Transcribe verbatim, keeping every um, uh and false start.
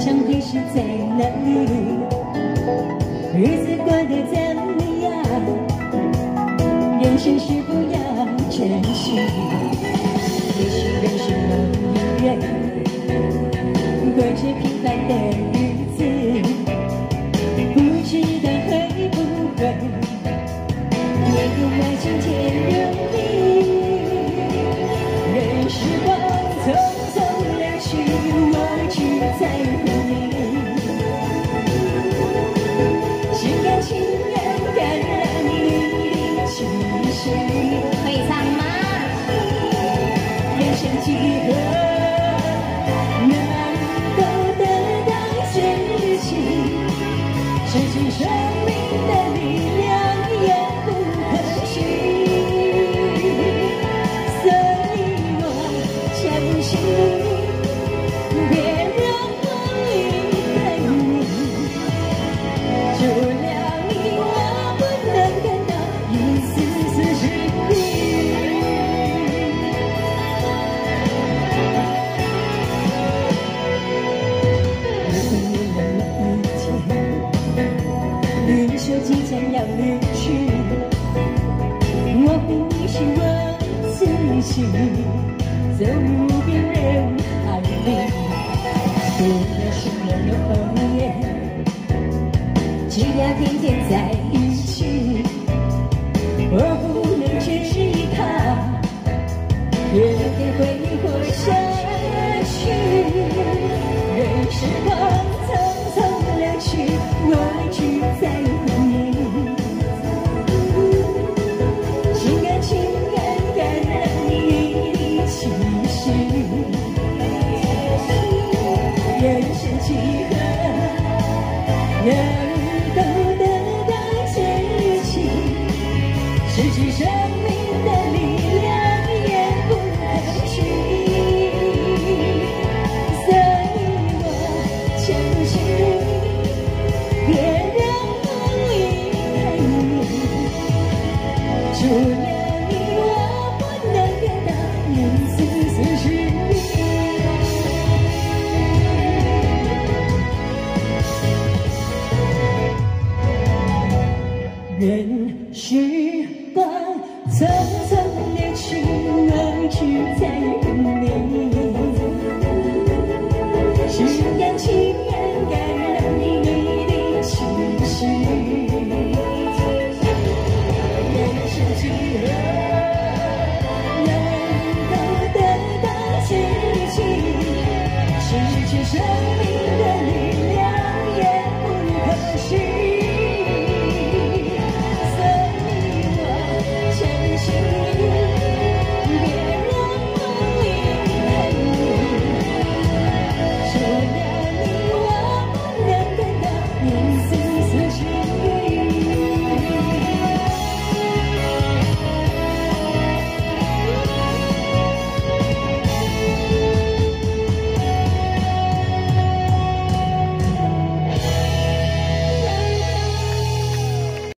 常会是在哪里？日子过得怎么样？人生是不要珍惜。也许人生某一人过着平凡的日子，不知道会不会也有那今天如你。任时光匆匆流去，我只在乎你。心甘情愿感染你的气息。会唱吗？人生几何能够得到知己？失去生命的力量也不可惜。所以我相信你，别让我离开你。除了你，我不能感到一丝丝幸福。你说即将要离去，我会迷失我自己，走入无边人海里。不论什么的红颜，只要天天在一起，我不能只依靠别的回忆活下去。任时光匆匆流去，我只在乎你。心甘情愿感染你的气息。人生几何能够得到知己？失去生命的力量也不可惜。所以我相信你，别让我离开你。除了你，我不能感到一丝丝幸福。任时光匆匆流去，我只在乎你。心甘情愿感染你的气息。人生几何能够得到知己？失去生